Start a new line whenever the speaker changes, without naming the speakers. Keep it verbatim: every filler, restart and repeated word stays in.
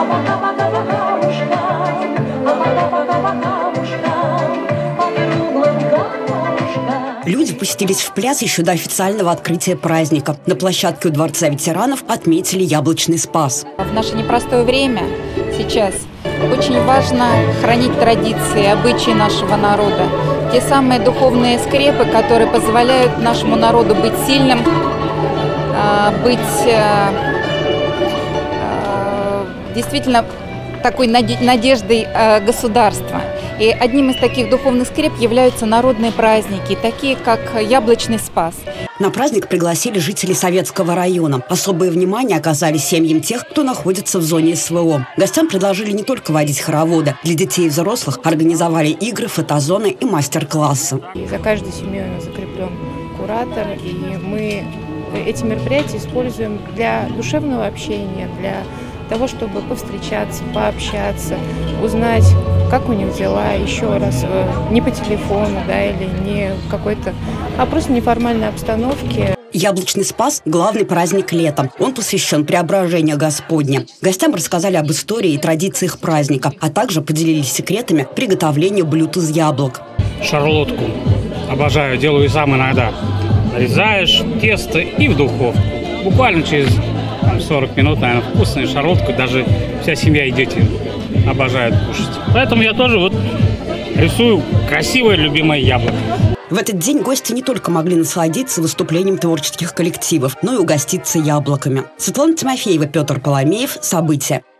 Люди пустились в пляс еще до официального открытия праздника. На площадке у Дворца ветеранов отметили яблочный спас.
В наше непростое время сейчас очень важно хранить традиции, обычаи нашего народа. Те самые духовные скрепы, которые позволяют нашему народу быть сильным, быть действительно такой надеждой государства. И одним из таких духовных скреп являются народные праздники, такие как Яблочный Спас.
На праздник пригласили жителей Советского района. Особое внимание оказали семьям тех, кто находится в зоне СВО. Гостям предложили не только водить хороводы. Для детей и взрослых организовали игры, фотозоны и мастер-классы.
За каждой семьей у нас закреплен куратор, и мы эти мероприятия используем для душевного общения, для того, чтобы повстречаться, пообщаться, узнать, как у них дела, еще раз, не по телефону, да, или не в какой-то, а просто неформальной обстановке.
Яблочный Спас – главный праздник лета. Он посвящен Преображению Господня. Гостям рассказали об истории и традициях праздника, а также поделились секретами приготовления блюд из яблок.
Шарлотку обожаю, делаю сам иногда. Нарезаешь тесто и в духовку. Буквально через сорок минут, наверное, вкусную шарлотку. Даже вся семья и дети обожают кушать. Поэтому я тоже вот рисую красивое любимое яблоко.
В этот день гости не только могли насладиться выступлением творческих коллективов, но и угоститься яблоками. Светлана Тимофеева, Петр Поломеев. События.